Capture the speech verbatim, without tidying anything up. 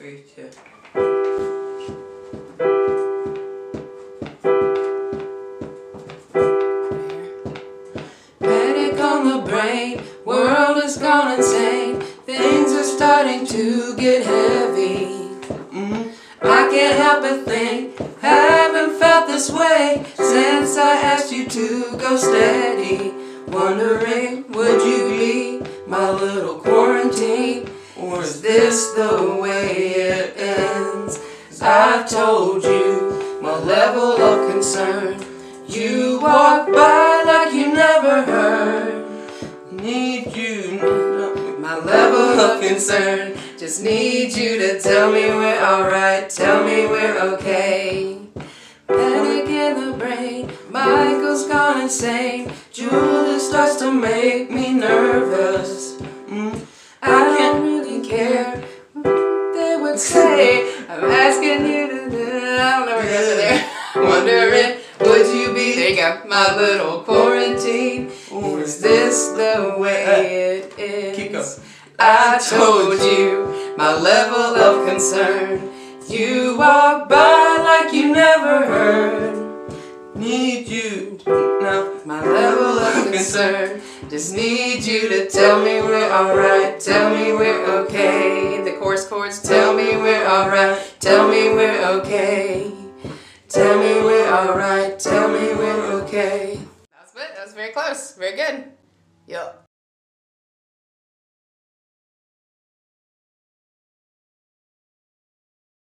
Three, two. Panic on the brain, world has gone insane. Things are starting to get heavy. Mm. I can't help but think, haven't felt this way since I asked you to go steady. Wondering, would you be my little quarantine? Or is this the way it ends? I've told you my level of concern. You walk by like you never heard. Need you, my level of concern. Just need you to tell me we're alright, tell me we're okay. Panic in the brain, Michael's gone insane. Julie starts to make me nervous. Mm. I don't really care what they would say. I'm asking you to do it. I don't know where guys are there. Wondering, would you be, there you go, my little quarantine? Or is this the way it is? Keep going. I told you my level of concern. You walk by like you never heard. Need you to know my level of concern. Just need you to tell me we're alright, tell me we're okay. The chorus chords, tell me we're alright, tell me we're okay. Tell me we're alright, tell me we're okay. That was it, that was very close, very good. Yup.